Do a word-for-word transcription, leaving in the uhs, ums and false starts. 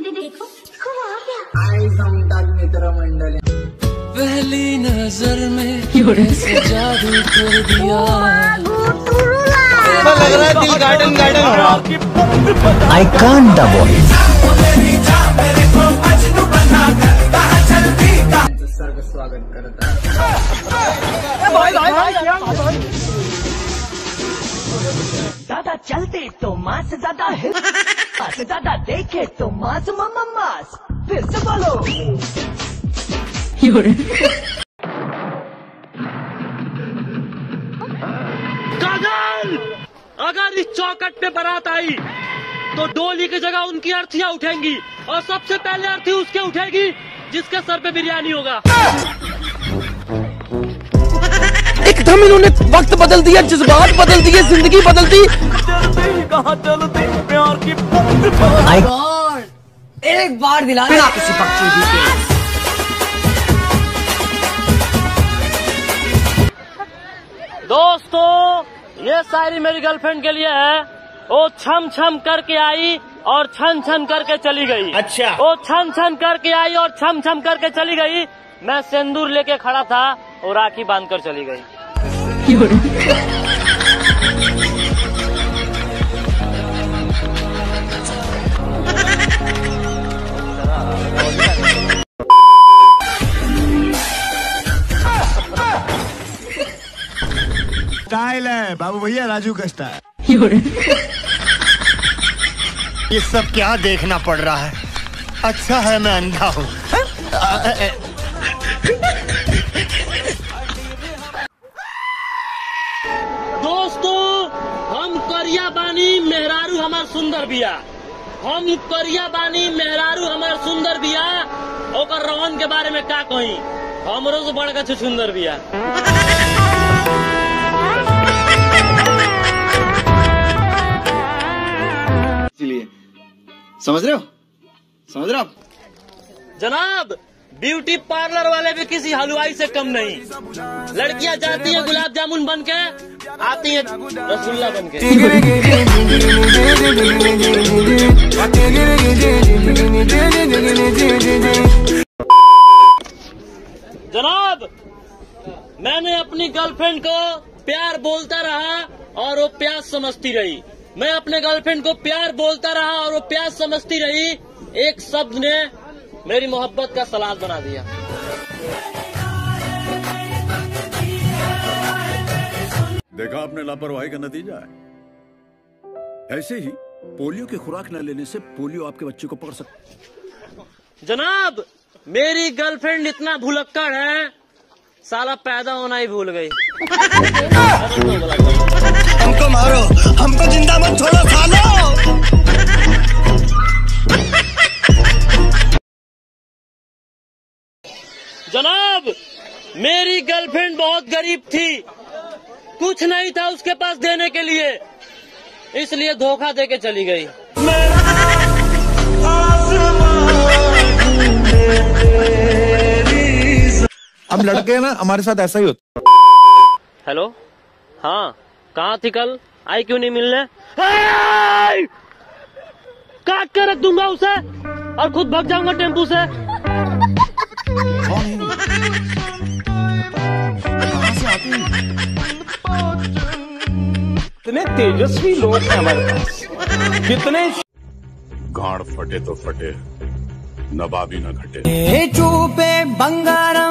देखो देखो वहाँ क्या आई समतल मित्र मंडल। पहली नजर में ऐसे जादू कर दिया, लग रहा है दिल गार्डन गार्डन हो रहा। आई कांट अवॉइड सर का स्वागत करता है। ज्यादा चलते तो माँ से ज्यादा है, माँ से ज्यादा देखे तो मास मम्मा मास। फिर से बोलो। काजल, अगर इस चौकट पे बारात आई तो डोली की जगह उनकी अर्थियां उठेंगी और सबसे पहले अर्थी उसके उठेगी जिसके सर पे बिरयानी होगा। एकदम इन्होंने वक्त बदल दिया, जज्बात बदल दिए, जिंदगी बदल दी। कहाँ चलते प्यार की आई गॉड एक बार दिलाना किसी पक्षी के। दोस्तों, ये शायरी मेरी गर्लफ्रेंड के लिए है। वो छम छम करके आई और छन छन करके चली गई। अच्छा। वो छन छन करके आई और छम छम करके चली गई। मैं सिंदूर लेके खड़ा था और राखी बांध कर चली गई। स्टाइल है बाबू भैया, राजू का स्टाइल। ये सब क्या देखना पड़ रहा है? अच्छा है मैं अंधा हूँ। दोस्तों, हम करिया बानी मेहरारू हमार सुंदर बिया। हम करिया बानी मेहरारू हमार सुंदर बिया। ओकर रवन के बारे में का कही, हमरो से बड़का सुंदर बिया। इसलिए समझ रहे हो, समझ रहे हो आप? जनाब, ब्यूटी पार्लर वाले भी किसी हलवाई से कम नहीं। लड़कियां जाती हैं गुलाब जामुन बन के, आती हैं रसगुल्ला बन के। जनाब, मैंने अपनी गर्लफ्रेंड को प्यार बोलता रहा और वो प्यार समझती रही। मैं अपने गर्लफ्रेंड को प्यार बोलता रहा और वो प्यार समझती रही। एक शब्द ने मेरी मोहब्बत का सलाद बना दिया। देखा आपने लापरवाही का नतीजा है। ऐसे ही पोलियो की खुराक न लेने से पोलियो आपके बच्चे को पकड़ सकता। जनाब, मेरी गर्लफ्रेंड इतना भुलक्कड़ है, साला पैदा होना ही भूल गई। हमको मारो, हमको जिंदा मत छोड़ो सालो। जनाब, मेरी गर्लफ्रेंड बहुत गरीब थी, कुछ नहीं था उसके पास देने के लिए, इसलिए धोखा देके चली गई। अब लड़के ना हमारे साथ ऐसा ही होता। हेलो, हाँ, कहाँ थी कल? आई क्यों नहीं मिलने? काट के रख दूंगा उसे और खुद भाग जाऊंगा टेम्पू से। कितने तेजस्वी लोग हैं हमारे पास, कितने। गाड़ फटे तो फटे, नवाबी न घटे। चूपे बंगारा